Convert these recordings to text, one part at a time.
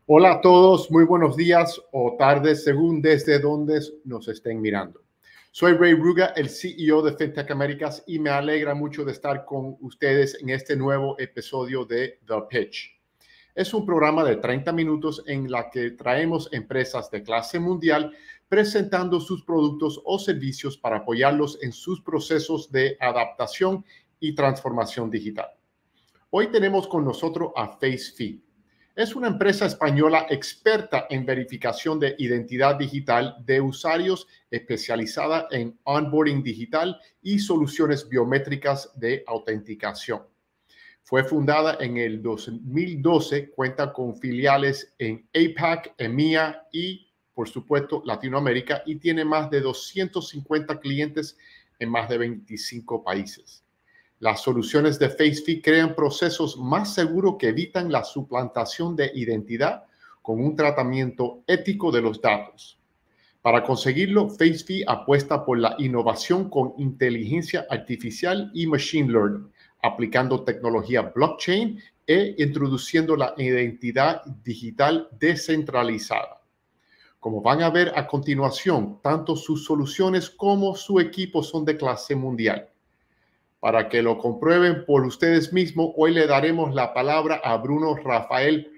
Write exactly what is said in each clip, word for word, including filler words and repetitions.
Hola a todos, muy buenos días o tardes según desde donde nos estén mirando. Soy Ray Ruga, el C E O de FinTech Américas, y me alegra mucho de estar con ustedes en este nuevo episodio de The Pitch. Es un programa de treinta minutos en la que traemos empresas de clase mundial presentando sus productos o servicios para apoyarlos en sus procesos de adaptación y transformación digital. Hoy tenemos con nosotros a FaceFi. Es una empresa española experta en verificación de identidad digital de usuarios, especializada en onboarding digital y soluciones biométricas de autenticación. Fue fundada en el dos mil doce, cuenta con filiales en APAC, EMEA y, por supuesto, Latinoamérica, y tiene más de doscientos cincuenta clientes en más de veinticinco países. Las soluciones de FaceFi crean procesos más seguros que evitan la suplantación de identidad con un tratamiento ético de los datos. Para conseguirlo, FaceFi apuesta por la innovación con inteligencia artificial y machine learning, aplicando tecnología blockchain e introduciendo la identidad digital descentralizada. Como van a ver a continuación, tanto sus soluciones como su equipo son de clase mundial. Para que lo comprueben por ustedes mismos, hoy le daremos la palabra a Bruno Rafael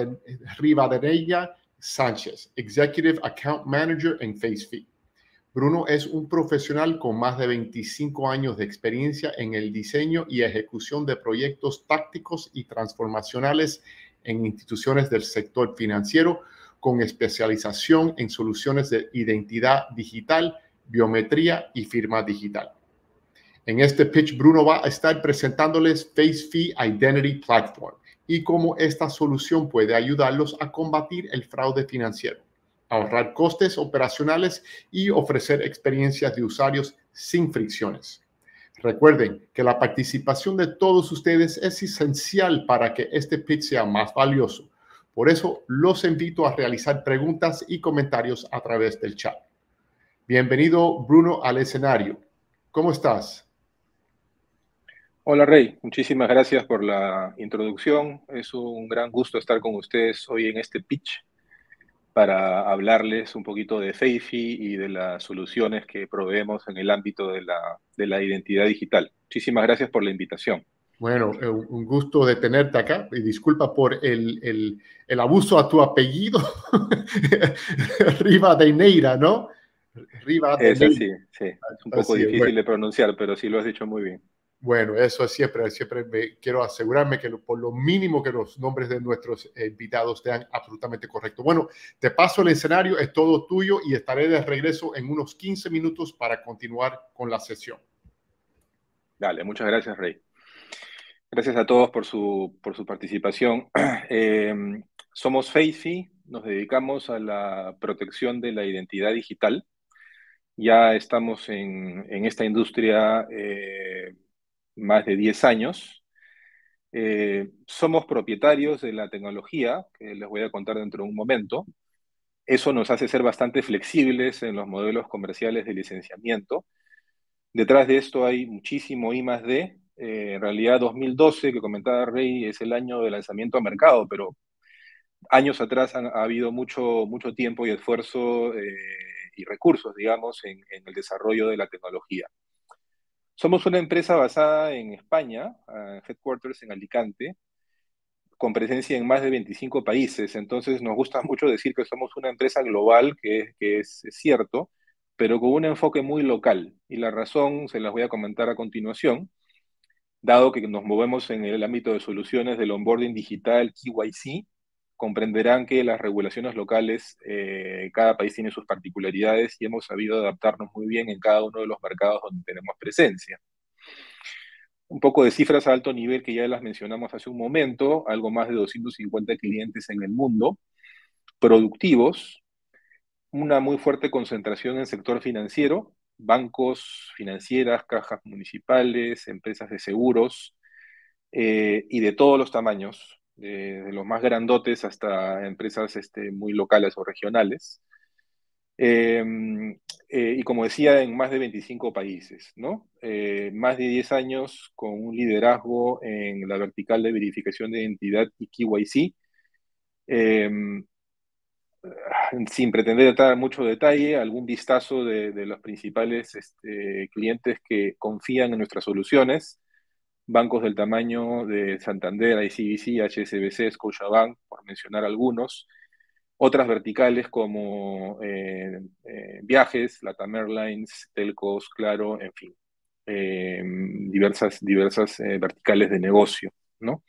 Rivadeneira Sánchez, Executive Account Manager en FaceFi. Bruno es un profesional con más de veinticinco años de experiencia en el diseño y ejecución de proyectos tácticos y transformacionales en instituciones del sector financiero, con especialización en soluciones de identidad digital, biometría y firma digital. En este pitch, Bruno va a estar presentándoles FaceFi Identity Platform y cómo esta solución puede ayudarlos a combatir el fraude financiero, ahorrar costes operacionales y ofrecer experiencias de usuarios sin fricciones. Recuerden que la participación de todos ustedes es esencial para que este pitch sea más valioso. Por eso, los invito a realizar preguntas y comentarios a través del chat. Bienvenido, Bruno, al escenario. ¿Cómo estás? Hola Rey, muchísimas gracias por la introducción. Es un gran gusto estar con ustedes hoy en este pitch para hablarles un poquito de FaceFi y de las soluciones que proveemos en el ámbito de la, de la identidad digital. Muchísimas gracias por la invitación. Bueno, eh, un gusto de tenerte acá y disculpa por el, el, el abuso a tu apellido. Rivadeneira, ¿no? Es Rivadeneira. así, sí. Es un poco Así es, bueno. difícil de pronunciar, pero sí lo has dicho muy bien. Bueno, eso es siempre, siempre me, quiero asegurarme que lo, por lo mínimo que los nombres de nuestros eh, invitados sean absolutamente correctos. Bueno, te paso el escenario, es todo tuyo y estaré de regreso en unos quince minutos para continuar con la sesión. Dale, muchas gracias Rey. Gracias a todos por su, por su participación. Eh, somos FaceFi, nos dedicamos a la protección de la identidad digital. Ya estamos en, en esta industria eh, más de diez años. Eh, somos propietarios de la tecnología, que les voy a contar dentro de un momento. Eso nos hace ser bastante flexibles en los modelos comerciales de licenciamiento. Detrás de esto hay muchísimo I más D. Eh, en realidad, dos mil doce, que comentaba Rey, es el año de lanzamiento a mercado, pero años atrás han, ha habido mucho, mucho tiempo y esfuerzo eh, y recursos, digamos, en, en el desarrollo de la tecnología. Somos una empresa basada en España, uh, headquarters en Alicante, con presencia en más de veinticinco países. Entonces nos gusta mucho decir que somos una empresa global, que, que es, es cierto, pero con un enfoque muy local. Y la razón se las voy a comentar a continuación. Dado que nos movemos en el ámbito de soluciones del onboarding digital K Y C, comprenderán que las regulaciones locales, eh, cada país tiene sus particularidades y hemos sabido adaptarnos muy bien en cada uno de los mercados donde tenemos presencia. Un poco de cifras a alto nivel que ya las mencionamos hace un momento, algo más de doscientos cincuenta clientes en el mundo, productivos, una muy fuerte concentración en el sector financiero, bancos, financieras, cajas municipales, empresas de seguros, eh, y de todos los tamaños, de, de los más grandotes hasta empresas este, muy locales o regionales. Eh, eh, y como decía, en más de veinticinco países, ¿no? Eh, más de diez años con un liderazgo en la vertical de verificación de identidad y K Y C, Eh, Sin pretender dar mucho detalle, algún vistazo de, de los principales este, clientes que confían en nuestras soluciones, bancos del tamaño de Santander, I C B C, H S B C, Scotiabank, por mencionar algunos, otras verticales como eh, eh, viajes, Latam Airlines, Telcos, Claro, en fin, eh, diversas, diversas eh, verticales de negocio, ¿no?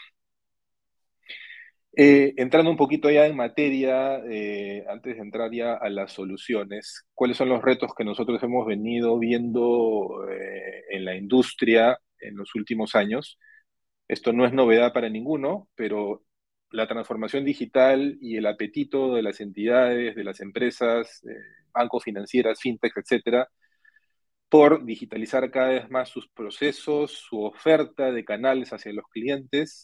Eh, entrando un poquito ya en materia, eh, antes de entrar ya a las soluciones, ¿cuáles son los retos que nosotros hemos venido viendo eh, en la industria en los últimos años? Esto no es novedad para ninguno, pero la transformación digital y el apetito de las entidades, de las empresas, eh, bancos financieras, fintech, etcétera, por digitalizar cada vez más sus procesos, su oferta de canales hacia los clientes,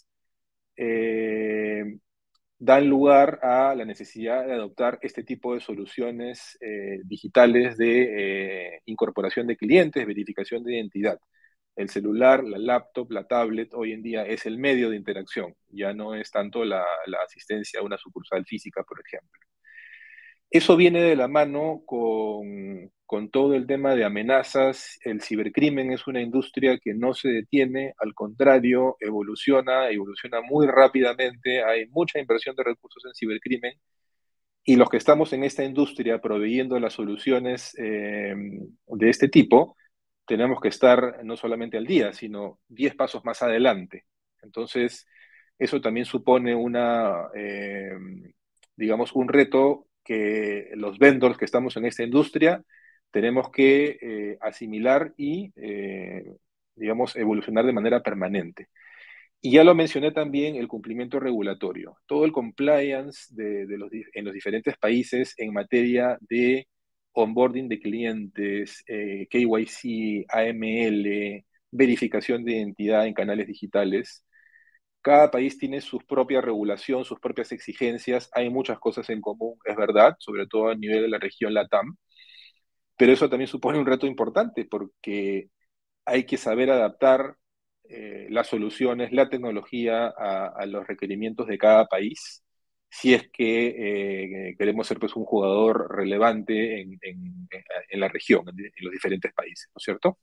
eh, dan lugar a la necesidad de adoptar este tipo de soluciones eh, digitales de eh, incorporación de clientes, verificación de identidad. El celular, la laptop, la tablet, hoy en día es el medio de interacción, ya no es tanto la, la asistencia a una sucursal física, por ejemplo. Eso viene de la mano con, con todo el tema de amenazas. El cibercrimen es una industria que no se detiene, al contrario, evoluciona, evoluciona muy rápidamente. Hay mucha inversión de recursos en cibercrimen y los que estamos en esta industria proveyendo las soluciones eh, de este tipo, tenemos que estar no solamente al día, sino diez pasos más adelante. Entonces, eso también supone una, eh, digamos, un reto que los vendors que estamos en esta industria tenemos que eh, asimilar y, eh, digamos, evolucionar de manera permanente. Y ya lo mencioné también, el cumplimiento regulatorio. Todo el compliance de, de los, en los diferentes países en materia de onboarding de clientes, eh, K Y C, A M L, verificación de identidad en canales digitales. Cada país tiene su propia regulación, sus propias exigencias. Hay muchas cosas en común, es verdad, sobre todo a nivel de la región LATAM. Pero eso también supone un reto importante porque hay que saber adaptar eh, las soluciones, la tecnología a, a, los requerimientos de cada país, si es que eh, queremos ser pues, un jugador relevante en, en, en la región, en, en, los diferentes países, ¿no es cierto?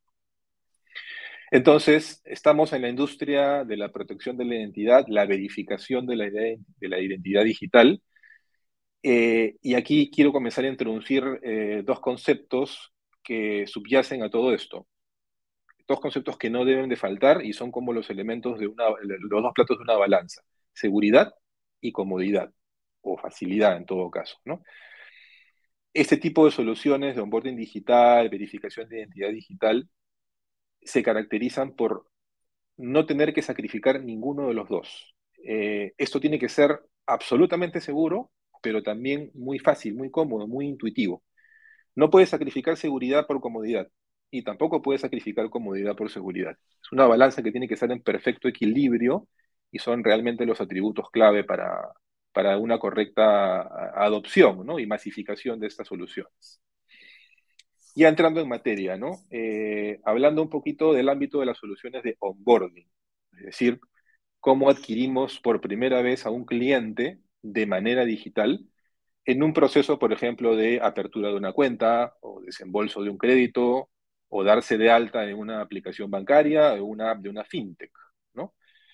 Entonces, estamos en la industria de la protección de la identidad, la verificación de la, de la identidad digital, eh, y aquí quiero comenzar a introducir eh, dos conceptos que subyacen a todo esto. Dos conceptos que no deben de faltar y son como los elementos de una, los dos platos de una balanza: seguridad y comodidad, o facilidad en todo caso, ¿no? Este tipo de soluciones de onboarding digital, verificación de identidad digital, se caracterizan por no tener que sacrificar ninguno de los dos. Eh, esto tiene que ser absolutamente seguro, pero también muy fácil, muy cómodo, muy intuitivo. No puedes sacrificar seguridad por comodidad y tampoco puedes sacrificar comodidad por seguridad. Es una balanza que tiene que estar en perfecto equilibrio y son realmente los atributos clave para, para una correcta adopción, ¿no? Y masificación de estas soluciones. Ya entrando en materia, ¿no? Eh, hablando un poquito del ámbito de las soluciones de onboarding, es decir, cómo adquirimos por primera vez a un cliente de manera digital en un proceso, por ejemplo, de apertura de una cuenta o desembolso de un crédito o darse de alta en una aplicación bancaria o una app de una fintech, ¿no?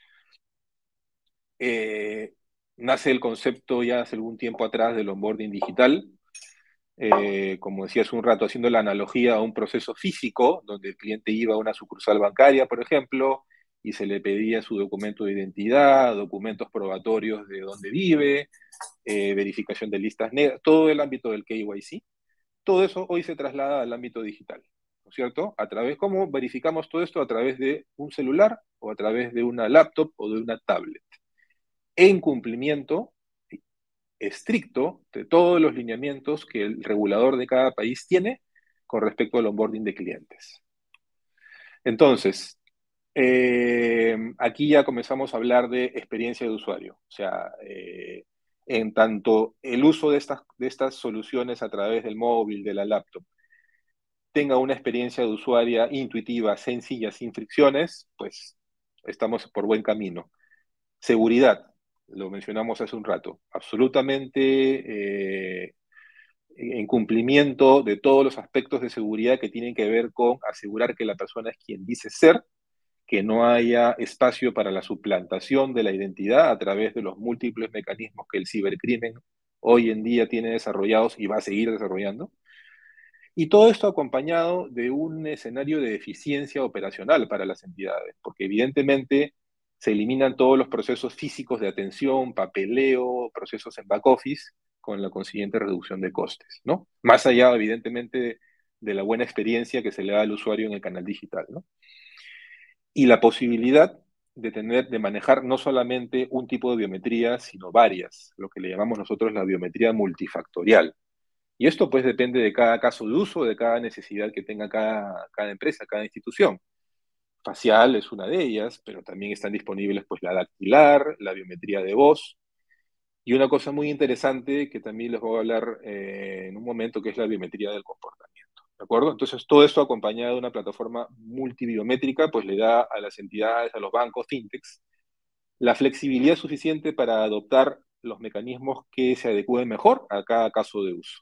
Eh, nace el concepto ya hace algún tiempo atrás del onboarding digital, eh, como decía hace un rato, haciendo la analogía a un proceso físico, donde el cliente iba a una sucursal bancaria, por ejemplo, y se le pedía su documento de identidad, documentos probatorios de dónde vive, eh, verificación de listas negras, todo el ámbito del K Y C. Todo eso hoy se traslada al ámbito digital, ¿no es cierto? A través, ¿cómo verificamos todo esto? A través de un celular o a través de una laptop o de una tablet, en cumplimiento estricto de todos los lineamientos que el regulador de cada país tiene con respecto al onboarding de clientes. Entonces, eh, aquí ya comenzamos a hablar de experiencia de usuario, o sea, eh, en tanto el uso de estas, de estas soluciones a través del móvil, de la laptop, tenga una experiencia de usuaria intuitiva, sencilla, sin fricciones, pues estamos por buen camino. Seguridad. lo mencionamos hace un rato, absolutamente eh, en cumplimiento de todos los aspectos de seguridad que tienen que ver con asegurar que la persona es quien dice ser, que no haya espacio para la suplantación de la identidad a través de los múltiples mecanismos que el cibercrimen hoy en día tiene desarrollados y va a seguir desarrollando. Y todo esto acompañado de un escenario de eficiencia operacional para las entidades, porque evidentemente se eliminan todos los procesos físicos de atención, papeleo, procesos en back office, con la consiguiente reducción de costes, ¿no? Más allá, evidentemente, de la buena experiencia que se le da al usuario en el canal digital, ¿no? Y la posibilidad de tener, de manejar no solamente un tipo de biometría, sino varias, lo que le llamamos nosotros la biometría multifactorial. Y esto pues depende de cada caso de uso, de cada necesidad que tenga cada, cada empresa, cada institución. Facial es una de ellas, pero también están disponibles pues la dactilar, la biometría de voz, y una cosa muy interesante que también les voy a hablar eh, en un momento, que es la biometría del comportamiento. ¿De acuerdo? Entonces, todo esto acompañado de una plataforma multibiométrica, pues le da a las entidades, a los bancos, fintechs, la flexibilidad suficiente para adoptar los mecanismos que se adecúen mejor a cada caso de uso.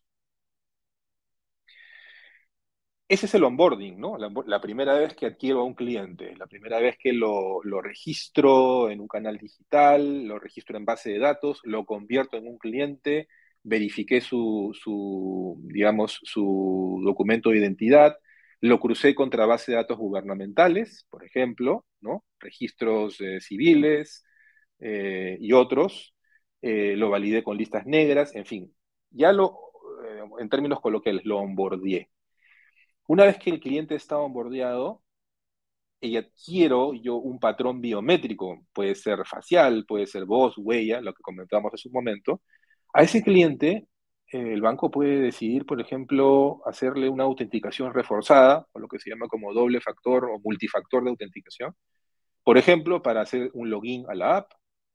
Ese es el onboarding, ¿no? La, la, primera vez que adquiero a un cliente, la primera vez que lo, lo registro en un canal digital, lo registro en base de datos, lo convierto en un cliente, verifiqué su, su, digamos, su documento de identidad, lo crucé contra base de datos gubernamentales, por ejemplo, ¿no? Registros eh, civiles eh, y otros, eh, lo validé con listas negras, en fin, ya lo, eh, en términos coloquiales, lo onboardé. Una vez que el cliente está onboardeado, y adquiero yo un patrón biométrico, puede ser facial, puede ser voz, huella, lo que comentábamos hace un momento, a ese cliente eh, el banco puede decidir, por ejemplo, hacerle una autenticación reforzada, o lo que se llama como doble factor o multifactor de autenticación, por ejemplo, para hacer un login a la app,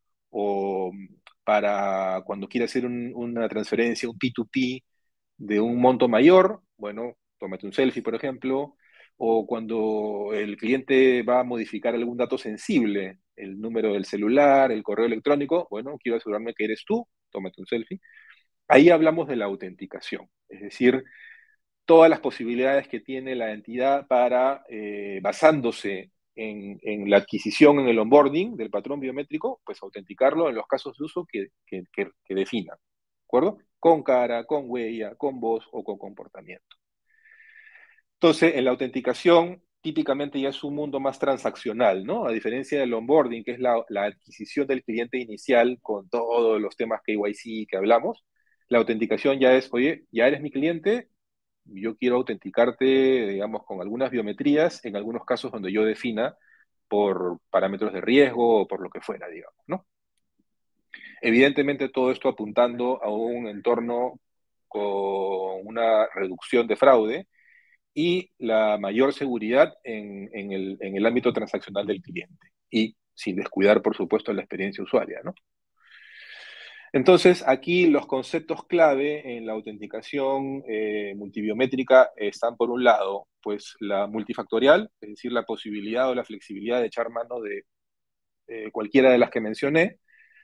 o para cuando quiere hacer un, una transferencia, un P dos P de un monto mayor, bueno, tómate un selfie, por ejemplo, o cuando el cliente va a modificar algún dato sensible, el número del celular, el correo electrónico, bueno, quiero asegurarme que eres tú, tómate un selfie. Ahí hablamos de la autenticación, es decir, todas las posibilidades que tiene la entidad para, eh, basándose en, en, la adquisición, en el onboarding del patrón biométrico, pues autenticarlo en los casos de uso que, que, que, que defina, ¿de acuerdo? Con cara, con huella, con voz o con comportamiento. Entonces, en la autenticación, típicamente ya es un mundo más transaccional, ¿no? A diferencia del onboarding, que es la, la adquisición del cliente inicial con todos los temas K Y C que hablamos, la autenticación ya es, oye, ya eres mi cliente, yo quiero autenticarte, digamos, con algunas biometrías, en algunos casos donde yo defina por parámetros de riesgo o por lo que fuera, digamos, ¿no? Evidentemente todo esto apuntando a un entorno con una reducción de fraude y la mayor seguridad en, en, el, en el ámbito transaccional del cliente, y sin descuidar, por supuesto, la experiencia usuaria, ¿no? Entonces, aquí los conceptos clave en la autenticación eh, multibiométrica están, por un lado, pues la multifactorial, es decir, la posibilidad o la flexibilidad de echar mano de eh, cualquiera de las que mencioné.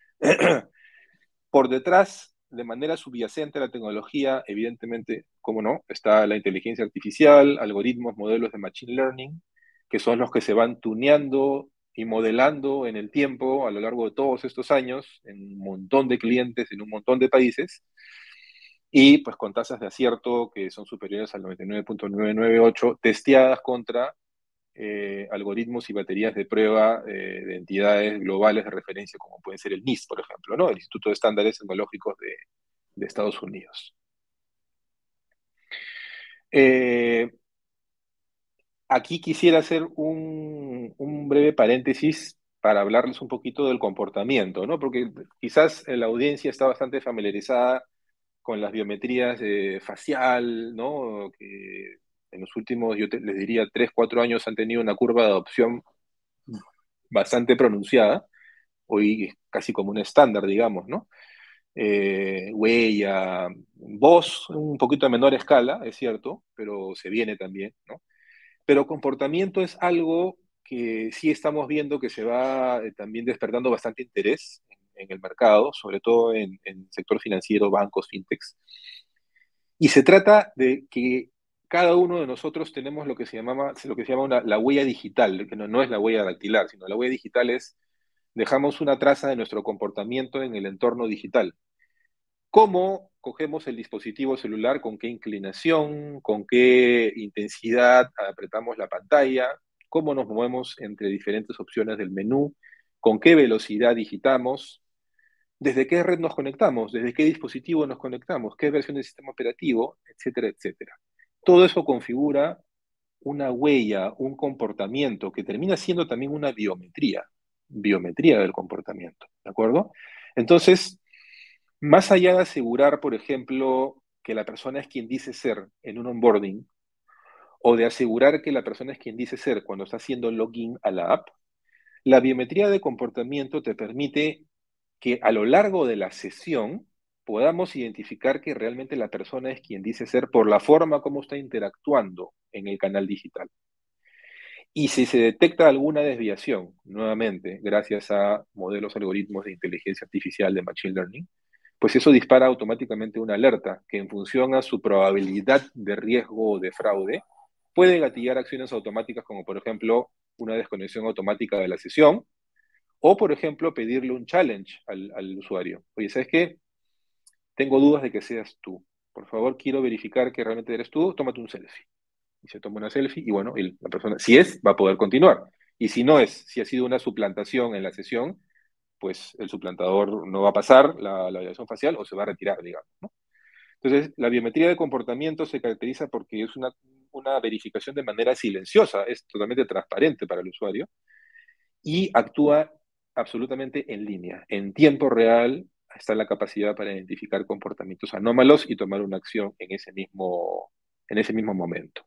Por detrás, de manera subyacente a la tecnología, evidentemente, como no, está la inteligencia artificial, algoritmos, modelos de machine learning, que son los que se van tuneando y modelando en el tiempo a lo largo de todos estos años en un montón de clientes, en un montón de países, y pues con tasas de acierto que son superiores al noventa y nueve punto novecientos noventa y ocho, testeadas contra eh, algoritmos y baterías de prueba eh, de entidades globales de referencia, como pueden ser el N I S T, por ejemplo, ¿no? El Instituto de Estándares Tecnológicos de, de Estados Unidos. Eh, aquí quisiera hacer un, un breve paréntesis para hablarles un poquito del comportamiento, ¿no? Porque quizás la audiencia está bastante familiarizada con las biometrías eh, facial, ¿no? Que en los últimos, yo te, les diría, tres, cuatro años han tenido una curva de adopción bastante pronunciada, hoy es casi como un estándar, digamos, ¿no? Eh, huella, voz, un poquito a menor escala, es cierto, pero se viene también, ¿no? Pero comportamiento es algo que sí estamos viendo que se va eh, también despertando bastante interés en el mercado, sobre todo en, en el sector financiero, bancos, fintechs. Y se trata de que cada uno de nosotros tenemos lo que se llama, lo que se llama una, la huella digital, que no, no es la huella dactilar, sino la huella digital es, dejamos una traza de nuestro comportamiento en el entorno digital. ¿Cómo cogemos el dispositivo celular? ¿Con qué inclinación? ¿Con qué intensidad apretamos la pantalla? ¿Cómo nos movemos entre diferentes opciones del menú? ¿Con qué velocidad digitamos? ¿Desde qué red nos conectamos? ¿Desde qué dispositivo nos conectamos? ¿Qué versión del sistema operativo? Etcétera, etcétera. Todo eso configura una huella, un comportamiento que termina siendo también una biometría, biometría del comportamiento, ¿de acuerdo? Entonces, más allá de asegurar, por ejemplo, que la persona es quien dice ser en un onboarding, o de asegurar que la persona es quien dice ser cuando está haciendo login a la app, la biometría de comportamiento te permite que a lo largo de la sesión podamos identificar que realmente la persona es quien dice ser por la forma como está interactuando en el canal digital. Y si se detecta alguna desviación, nuevamente, gracias a modelos algoritmos de inteligencia artificial de Machine Learning, pues eso dispara automáticamente una alerta que en función a su probabilidad de riesgo o de fraude, puede gatillar acciones automáticas como por ejemplo una desconexión automática de la sesión o por ejemplo pedirle un challenge al, al usuario. Oye, ¿sabes qué? Tengo dudas de que seas tú. Por favor, quiero verificar que realmente eres tú, tómate un selfie. Y se toma una selfie y bueno, y la persona, si es, va a poder continuar. Y si no es, si ha sido una suplantación en la sesión, pues el suplantador no va a pasar la, la validación facial o se va a retirar, digamos, ¿no? Entonces, la biometría de comportamiento se caracteriza porque es una, una verificación de manera silenciosa, es totalmente transparente para el usuario y actúa absolutamente en línea. En tiempo real está la capacidad para identificar comportamientos anómalos y tomar una acción en ese mismo, en ese mismo momento.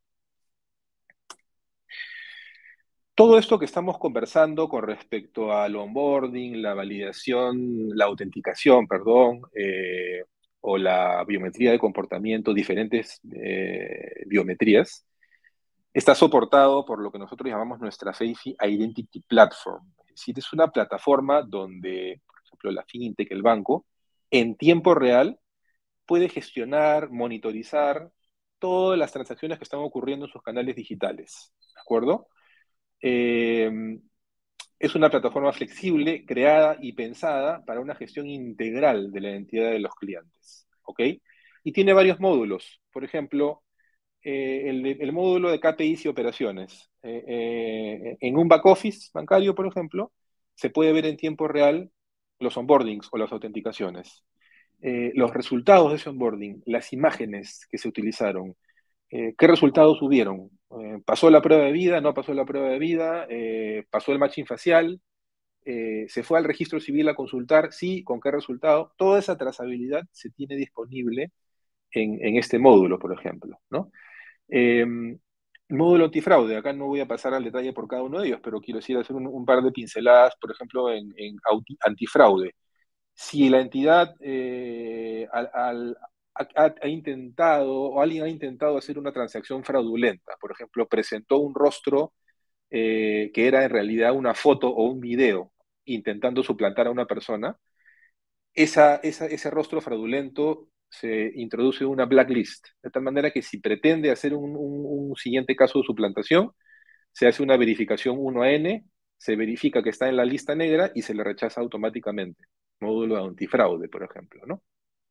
Todo esto que estamos conversando con respecto al onboarding, la validación, la autenticación, perdón, eh, o la biometría de comportamiento, diferentes eh, biometrías, está soportado por lo que nosotros llamamos nuestra Fayfy Identity Platform. Es decir, es una plataforma donde, por ejemplo, la fintech, el banco, en tiempo real puede gestionar, monitorizar todas las transacciones que están ocurriendo en sus canales digitales, ¿de acuerdo? Eh, es una plataforma flexible, creada y pensada para una gestión integral de la identidad de los clientes, ¿ok? Y tiene varios módulos. Por ejemplo, eh, el, el, módulo de K P Is y operaciones. Eh, eh, en un back office bancario, por ejemplo, se puede ver en tiempo real los onboardings o las autenticaciones, eh, los resultados de ese onboarding, las imágenes que se utilizaron, eh, qué resultados hubieron. Eh, ¿Pasó la prueba de vida? ¿No pasó la prueba de vida? Eh, ¿Pasó el matching facial? Eh, ¿Se fue al registro civil a consultar? Sí, ¿con qué resultado? Toda esa trazabilidad se tiene disponible en, en este módulo, por ejemplo, ¿no? Eh, módulo antifraude, acá no voy a pasar al detalle por cada uno de ellos, pero quiero decir hacer un, un par de pinceladas, por ejemplo, en, en antifraude. Si la entidad eh, al, al, ha, ha, intentado o alguien ha intentado hacer una transacción fraudulenta, por ejemplo, presentó un rostro eh, que era en realidad una foto o un video intentando suplantar a una persona, esa, esa, ese rostro fraudulento se introduce una blacklist, de tal manera que si pretende hacer un, un, un siguiente caso de suplantación, se hace una verificación uno a ene, se verifica que está en la lista negra y se le rechaza automáticamente. Módulo de antifraude, por ejemplo, ¿no?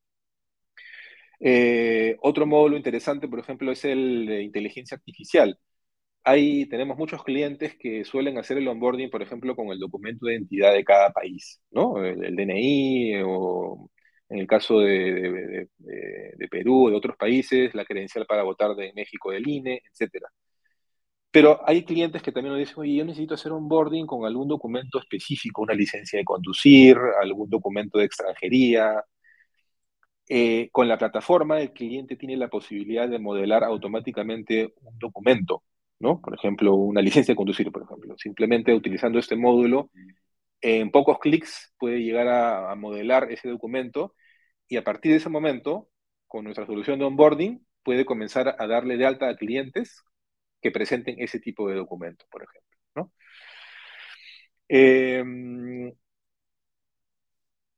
Eh, otro módulo interesante, por ejemplo, es el de inteligencia artificial. Ahí tenemos muchos clientes que suelen hacer el onboarding, por ejemplo, con el documento de identidad de cada país, ¿no? El, el D N I o en el caso de, de, de, de Perú, de otros países, la credencial para votar de México del INE, etcétera. Pero hay clientes que también nos dicen, oye, yo necesito hacer onboarding con algún documento específico, una licencia de conducir, algún documento de extranjería. Eh, con la plataforma, el cliente tiene la posibilidad de modelar automáticamente un documento, ¿no? Por ejemplo, una licencia de conducir, por ejemplo. Simplemente utilizando este módulo, en pocos clics puede llegar a, a modelar ese documento y a partir de ese momento, con nuestra solución de onboarding, puede comenzar a darle de alta a clientes que presenten ese tipo de documento, por ejemplo, ¿no? Eh,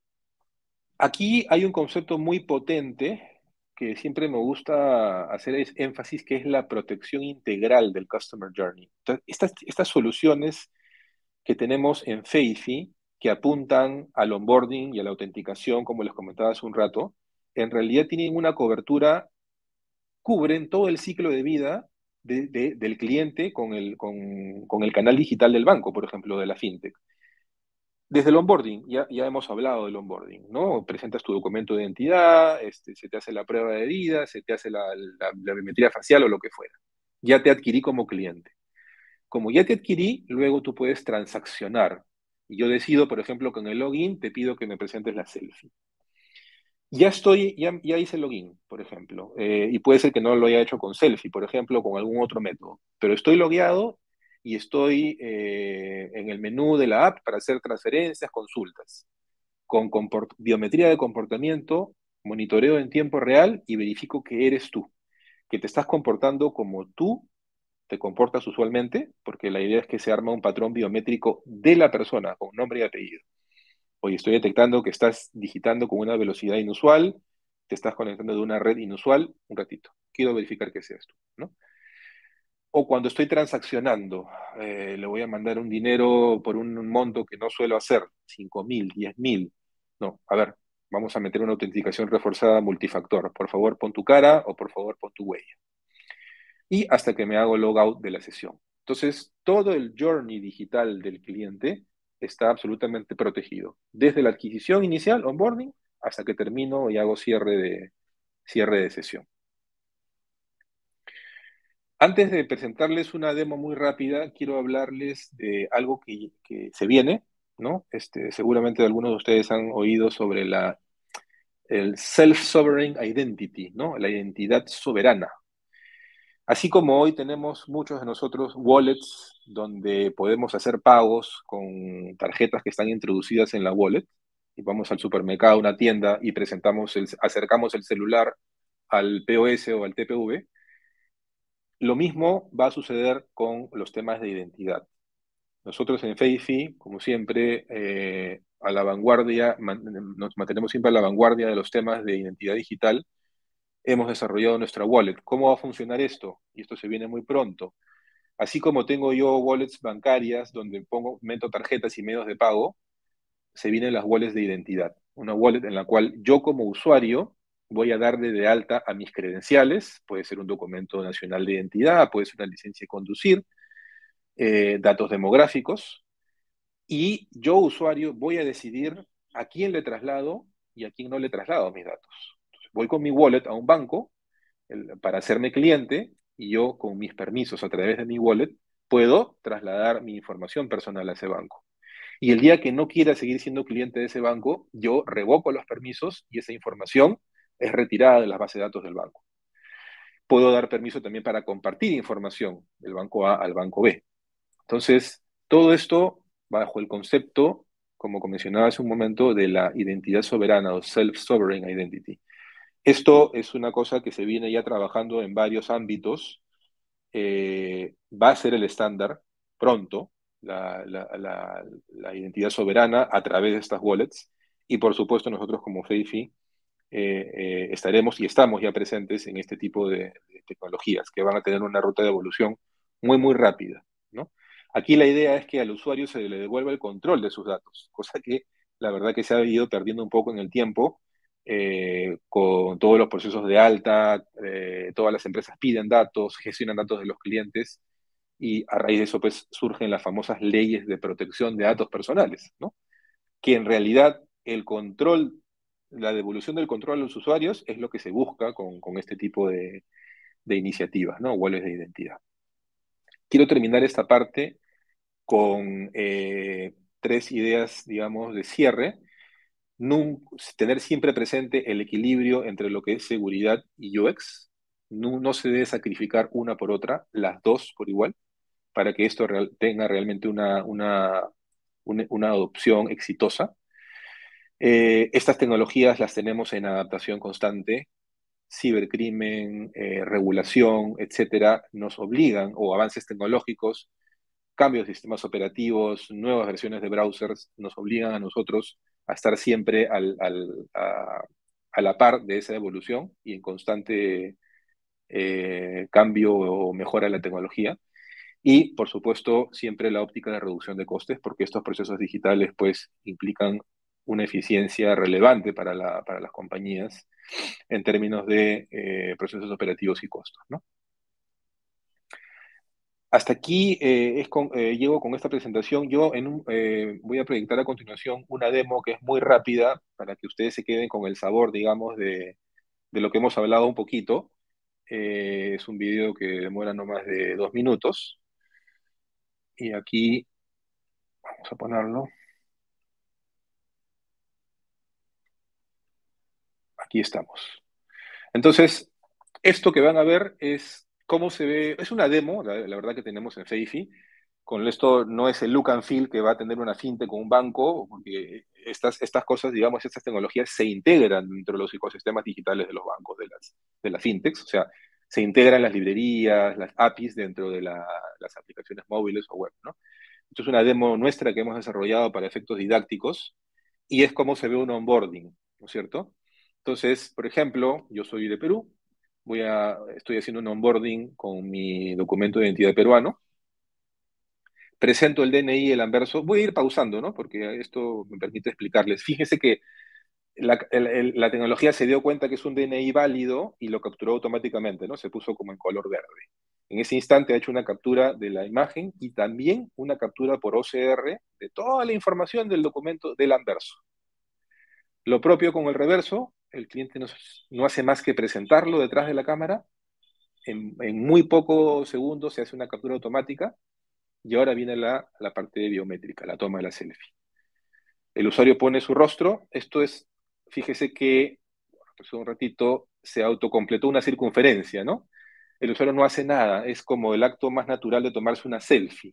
Aquí hay un concepto muy potente que siempre me gusta hacer es énfasis, que es la protección integral del Customer Journey. Entonces, estas, estas soluciones que tenemos en Facey, que apuntan al onboarding y a la autenticación, como les comentaba hace un rato, en realidad tienen una cobertura, cubren todo el ciclo de vida de, de, del cliente con el, con, con el canal digital del banco, por ejemplo, de la fintech. Desde el onboarding, ya, ya hemos hablado del onboarding, ¿no? Presentas tu documento de identidad, este, se te hace la prueba de vida, se te hace la, la, la biometría facial o lo que fuera. Ya te adquirí como cliente. Como ya te adquirí, luego tú puedes transaccionar. Y yo decido, por ejemplo, con el login te pido que me presentes la selfie. Ya estoy, ya, ya hice el login, por ejemplo, eh, y puede ser que no lo haya hecho con selfie, por ejemplo, con algún otro método, pero estoy logueado y estoy eh, en el menú de la app para hacer transferencias, consultas, con biometría de comportamiento, monitoreo en tiempo real y verifico que eres tú, que te estás comportando como tú te comportas usualmente, porque la idea es que se arma un patrón biométrico de la persona con nombre y apellido. Oye, estoy detectando que estás digitando con una velocidad inusual, te estás conectando de una red inusual, un ratito. Quiero verificar que seas tú, ¿no? O cuando estoy transaccionando, eh, le voy a mandar un dinero por un, un monto que no suelo hacer, cinco mil, diez mil. No, a ver, vamos a meter una autenticación reforzada multifactor. Por favor, pon tu cara o por favor, pon tu huella. Y hasta que me hago logout de la sesión. Entonces, todo el journey digital del cliente está absolutamente protegido, desde la adquisición inicial, onboarding, hasta que termino y hago cierre de, cierre de sesión. Antes de presentarles una demo muy rápida, quiero hablarles de algo que, que se viene, ¿no? Este, seguramente algunos de ustedes han oído sobre la, el Self-Sovereign Identity, ¿no? La identidad soberana. Así como hoy tenemos muchos de nosotros wallets donde podemos hacer pagos con tarjetas que están introducidas en la wallet, y vamos al supermercado, a una tienda y presentamos el, acercamos el celular al P O S o al T P V, lo mismo va a suceder con los temas de identidad. Nosotros en Facey, como siempre, eh, a la vanguardia, man, nos mantenemos siempre a la vanguardia de los temas de identidad digital. Hemos desarrollado nuestra wallet. ¿Cómo va a funcionar esto? Y esto se viene muy pronto. Así como tengo yo wallets bancarias donde pongo, meto tarjetas y medios de pago, se vienen las wallets de identidad. Una wallet en la cual yo como usuario voy a darle de alta a mis credenciales, puede ser un documento nacional de identidad, puede ser una licencia de conducir, eh, datos demográficos, y yo usuario voy a decidir a quién le traslado y a quién no le traslado mis datos. Entonces, voy con mi wallet a un banco el, para hacerme cliente y yo con mis permisos a través de mi wallet puedo trasladar mi información personal a ese banco. Y el día que no quiera seguir siendo cliente de ese banco, yo revoco los permisos y esa información es retirada de las bases de datos del banco. Puedo dar permiso también para compartir información del banco A al banco B. Entonces, todo esto bajo el concepto, como mencionaba hace un momento, de la identidad soberana o self-sovereign identity. Esto es una cosa que se viene ya trabajando en varios ámbitos. Eh, va a ser el estándar pronto, la, la, la, la, identidad soberana a través de estas wallets. Y por supuesto nosotros como Facey eh, eh, estaremos y estamos ya presentes en este tipo de, de tecnologías que van a tener una ruta de evolución muy, muy rápida, ¿no? Aquí la idea es que al usuario se le devuelva el control de sus datos, cosa que la verdad que se ha ido perdiendo un poco en el tiempo eh, con todos los procesos de alta, eh, todas las empresas piden datos, gestionan datos de los clientes y a raíz de eso pues surgen las famosas leyes de protección de datos personales, ¿no? Que en realidad el control, la devolución del control a los usuarios es lo que se busca con, con este tipo de, de iniciativas, ¿no? Wallets de identidad. Quiero terminar esta parte con eh, tres ideas, digamos, de cierre. No, tener siempre presente el equilibrio entre lo que es seguridad y U X. No, no se debe sacrificar una por otra, las dos por igual, para que esto real, tenga realmente una, una, una, una adopción exitosa. Eh, estas tecnologías las tenemos en adaptación constante. Cibercrimen, eh, regulación, etcétera, nos obligan, o avances tecnológicos, cambios de sistemas operativos, nuevas versiones de browsers, nos obligan a nosotros a estar siempre al, al, a, a la par de esa evolución y en constante eh, cambio o mejora de la tecnología. Y, por supuesto, siempre la óptica de reducción de costes, porque estos procesos digitales pues, implican una eficiencia relevante para, la, para las compañías en términos de eh, procesos operativos y costos, ¿no? Hasta aquí eh, es con, eh, llego con esta presentación. Yo en un, eh, voy a proyectar a continuación una demo que es muy rápida para que ustedes se queden con el sabor, digamos, de, de lo que hemos hablado un poquito. Eh, es un video que demora no más de dos minutos. Y aquí vamos a ponerlo. Aquí estamos. Entonces, esto que van a ver es cómo se ve, es una demo, la, la verdad que tenemos en Feifi. Con esto no es el look and feel que va a tener una fintech con un banco, porque estas, estas cosas, digamos, estas tecnologías se integran dentro de los ecosistemas digitales de los bancos, de las, de las fintechs, o sea, se integran las librerías, las A P Is dentro de la, las aplicaciones móviles o web, ¿no? Esto es una demo nuestra que hemos desarrollado para efectos didácticos y es cómo se ve un onboarding, ¿no es cierto? Entonces, por ejemplo, yo soy de Perú, voy a, estoy haciendo un onboarding con mi documento de identidad peruano, presento el D N I, el anverso, voy a ir pausando, ¿no? Porque esto me permite explicarles. Fíjense que la, el, el, la tecnología se dio cuenta que es un D N I válido y lo capturó automáticamente, ¿no? Se puso como en color verde. En ese instante ha hecho una captura de la imagen y también una captura por O C R de toda la información del documento del anverso. Lo propio con el reverso, el cliente no, no hace más que presentarlo detrás de la cámara, en, en muy pocos segundos se hace una captura automática y ahora viene la, la parte biométrica, la toma de la selfie. El usuario pone su rostro, esto es, fíjese que, pues un ratito, se autocompletó una circunferencia, ¿no? El usuario no hace nada, es como el acto más natural de tomarse una selfie.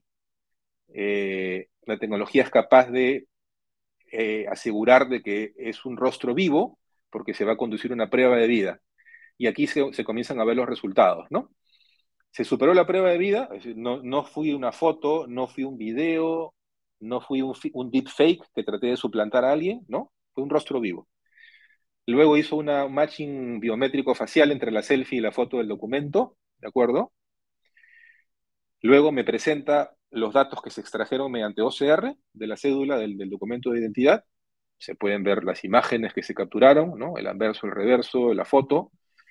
Eh, la tecnología es capaz de eh, asegurar de que es un rostro vivo porque se va a conducir una prueba de vida. Y aquí se, se comienzan a ver los resultados, ¿no? Se superó la prueba de vida, es decir, no, no fui una foto, no fui un video, no fui un, un deepfake que traté de suplantar a alguien, ¿no? Fue un rostro vivo. Luego hizo un matching biométrico facial entre la selfie y la foto del documento, ¿de acuerdo? Luego me presenta los datos que se extrajeron mediante O C R de la cédula del, del documento de identidad. Se pueden ver las imágenes que se capturaron, ¿no? El anverso, el reverso, la foto.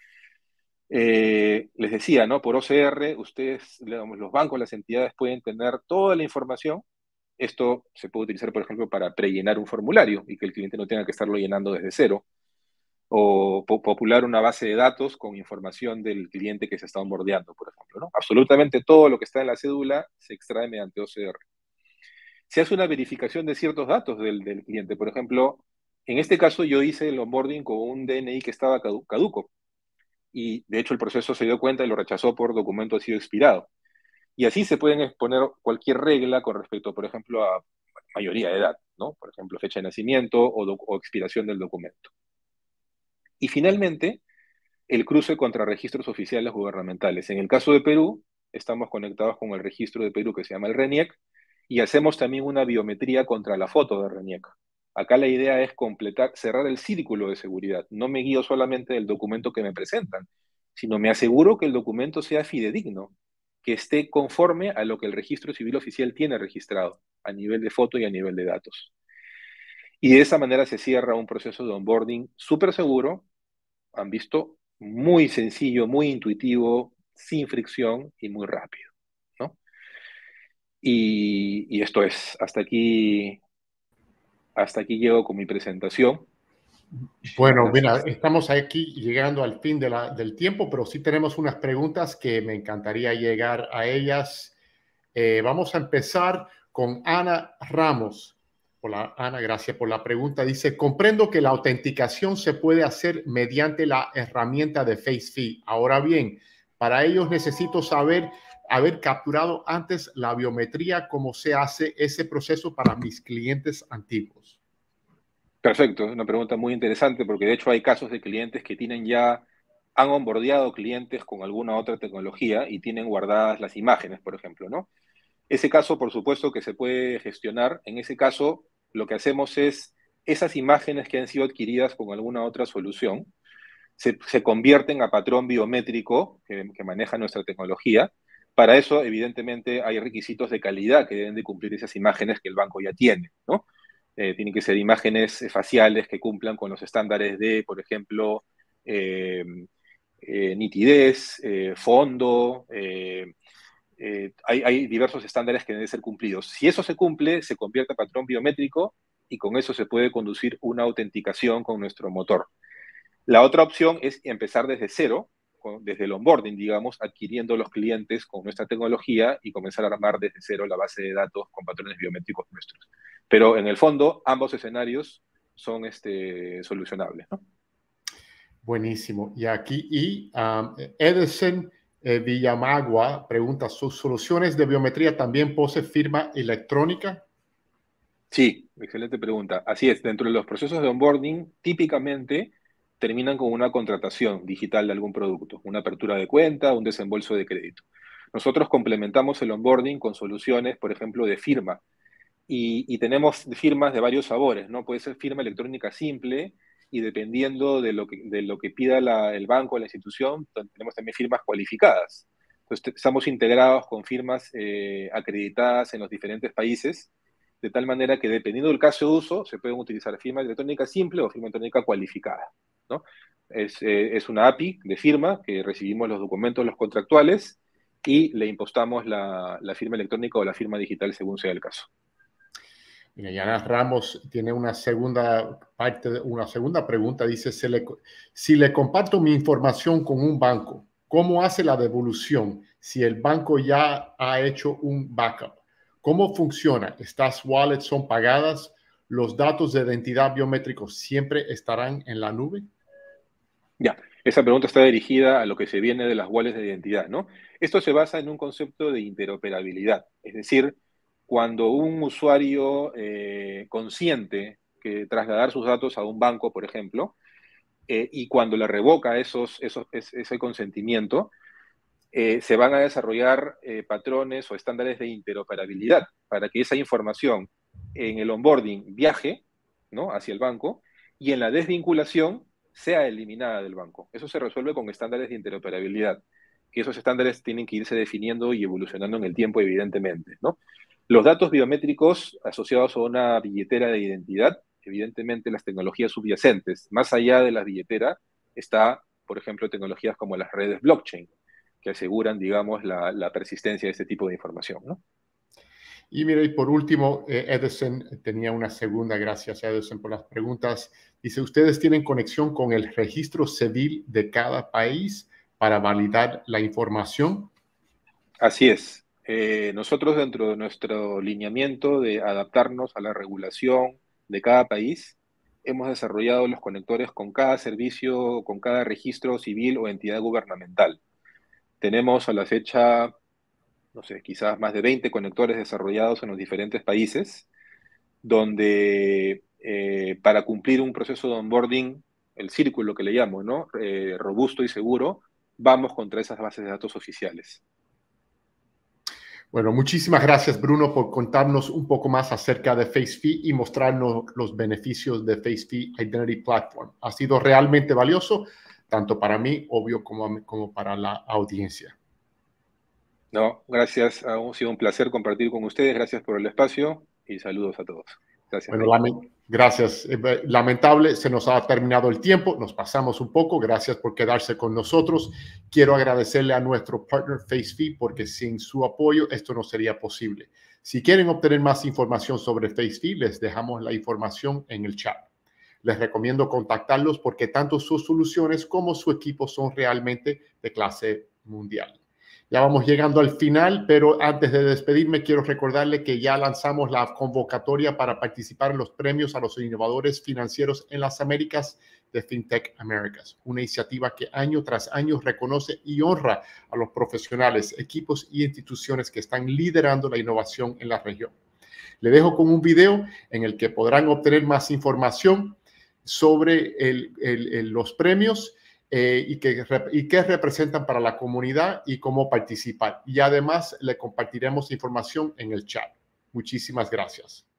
Eh, les decía, ¿no? Por O C R, ustedes, digamos, los bancos, las entidades pueden tener toda la información. Esto se puede utilizar, por ejemplo, para prellenar un formulario y que el cliente no tenga que estarlo llenando desde cero. O po popular una base de datos con información del cliente que se está onboardeando, por ejemplo, ¿no? Absolutamente todo lo que está en la cédula se extrae mediante O C R. Se hace una verificación de ciertos datos del, del cliente. Por ejemplo, en este caso yo hice el onboarding con un D N I que estaba caduco. Y de hecho el proceso se dio cuenta y lo rechazó por documento ha sido expirado. Y así se pueden exponer cualquier regla con respecto, por ejemplo, a mayoría de edad, ¿no? Por ejemplo, fecha de nacimiento o, o expiración del documento. Y finalmente, el cruce contra registros oficiales gubernamentales. En el caso de Perú, estamos conectados con el registro de Perú que se llama el RENIEC y hacemos también una biometría contra la foto de RENIEC. Acá la idea es completar, cerrar el círculo de seguridad. No me guío solamente del documento que me presentan, sino me aseguro que el documento sea fidedigno, que esté conforme a lo que el registro civil oficial tiene registrado, a nivel de foto y a nivel de datos. Y de esa manera se cierra un proceso de onboarding súper seguro, han visto, muy sencillo, muy intuitivo, sin fricción y muy rápido, ¿no? Y, y esto es, hasta aquí, hasta aquí llego con mi presentación. Muchísimas Bueno, mira, gracias. estamos aquí llegando al fin de la, del tiempo, pero sí tenemos unas preguntas que me encantaría llegar a ellas. Eh, vamos a empezar con Ana Ramos. Hola, Ana, gracias por la pregunta. Dice, comprendo que la autenticación se puede hacer mediante la herramienta de FaceFi. Ahora bien, para ellos necesito saber, haber capturado antes la biometría, cómo se hace ese proceso para mis clientes antiguos. Perfecto, es una pregunta muy interesante porque de hecho hay casos de clientes que tienen ya, han onboardeado clientes con alguna otra tecnología y tienen guardadas las imágenes, por ejemplo, ¿no? Ese caso, por supuesto, que se puede gestionar. En ese caso, lo que hacemos es esas imágenes que han sido adquiridas con alguna otra solución se, se convierten a patrón biométrico que, que maneja nuestra tecnología. Para eso, evidentemente, hay requisitos de calidad que deben de cumplir esas imágenes que el banco ya tiene, ¿no? Eh, tienen que ser imágenes faciales que cumplan con los estándares de, por ejemplo, eh, eh, nitidez, eh, fondo, eh, eh, hay, hay diversos estándares que deben ser cumplidos. Si eso se cumple, se convierte a patrón biométrico y con eso se puede conducir una autenticación con nuestro motor. La otra opción es empezar desde cero, con, desde el onboarding, digamos, adquiriendo los clientes con nuestra tecnología y comenzar a armar desde cero la base de datos con patrones biométricos nuestros. Pero en el fondo, ambos escenarios son este, solucionables, ¿no? Buenísimo. Y aquí, y um, Edison eh, Villamagua pregunta, ¿sus soluciones de biometría también poseen firma electrónica? Sí, excelente pregunta. Así es, dentro de los procesos de onboarding, típicamente terminan con una contratación digital de algún producto, una apertura de cuenta, un desembolso de crédito. Nosotros complementamos el onboarding con soluciones, por ejemplo, de firma. Y, y tenemos firmas de varios sabores, ¿no? Puede ser firma electrónica simple y dependiendo de lo que, de lo que pida la, el banco o la institución, tenemos también firmas cualificadas. Entonces, estamos integrados con firmas eh, acreditadas en los diferentes países, de tal manera que dependiendo del caso de uso, se pueden utilizar firma electrónica simple o firma electrónica cualificada, ¿no? Es, eh, es una A P I de firma que recibimos los documentos, los contractuales, y le impostamos la, la firma electrónica o la firma digital según sea el caso. Mira, Yana Ramos tiene una segunda parte, una segunda pregunta. Dice, si le, si le comparto mi información con un banco, ¿cómo hace la devolución si el banco ya ha hecho un backup? ¿Cómo funciona? ¿Estas wallets son pagadas? ¿Los datos de identidad biométricos siempre estarán en la nube? Ya, esa pregunta está dirigida a lo que se viene de las wallets de identidad, ¿no? Esto se basa en un concepto de interoperabilidad, es decir, cuando un usuario eh, consiente que trasladar sus datos a un banco, por ejemplo, eh, y cuando le revoca esos, esos, ese consentimiento, eh, se van a desarrollar eh, patrones o estándares de interoperabilidad para que esa información en el onboarding viaje, ¿no?, hacia el banco y en la desvinculación sea eliminada del banco. Eso se resuelve con estándares de interoperabilidad, que esos estándares tienen que irse definiendo y evolucionando en el tiempo, evidentemente, ¿no? Los datos biométricos asociados a una billetera de identidad, evidentemente las tecnologías subyacentes, más allá de la billetera, está, por ejemplo, tecnologías como las redes blockchain, que aseguran, digamos, la, la persistencia de este tipo de información, ¿no? Y mira, y por último, eh, Edison tenía una segunda, gracias Edison por las preguntas. Dice, ¿ustedes tienen conexión con el registro civil de cada país para validar la información? Así es. Eh, nosotros dentro de nuestro lineamiento de adaptarnos a la regulación de cada país, hemos desarrollado los conectores con cada servicio, con cada registro civil o entidad gubernamental. Tenemos a la fecha, no sé, quizás más de veinte conectores desarrollados en los diferentes países, donde eh, para cumplir un proceso de onboarding, el círculo que le llamo, ¿no?, Eh, robusto y seguro, vamos contra esas bases de datos oficiales. Bueno, muchísimas gracias, Bruno, por contarnos un poco más acerca de FaceFi y mostrarnos los beneficios de FaceFi Identity Platform. Ha sido realmente valioso, tanto para mí, obvio, como, como para la audiencia. No, gracias. Ha sido un placer compartir con ustedes. Gracias por el espacio y saludos a todos. Gracias, Bueno, Rey. gracias. Lamentable, se nos ha terminado el tiempo, nos pasamos un poco. Gracias por quedarse con nosotros. Quiero agradecerle a nuestro partner FaceFi porque sin su apoyo esto no sería posible. Si quieren obtener más información sobre FaceFi, les dejamos la información en el chat. Les recomiendo contactarlos porque tanto sus soluciones como su equipo son realmente de clase mundial. Ya vamos llegando al final, pero antes de despedirme quiero recordarle que ya lanzamos la convocatoria para participar en los premios a los innovadores financieros en las Américas de FinTech Americas, una iniciativa que año tras año reconoce y honra a los profesionales, equipos y instituciones que están liderando la innovación en la región. Le dejo con un video en el que podrán obtener más información sobre el, el, el, los premios Eh, y, que, y qué representan para la comunidad y cómo participar. Y además le compartiremos información en el chat. Muchísimas gracias.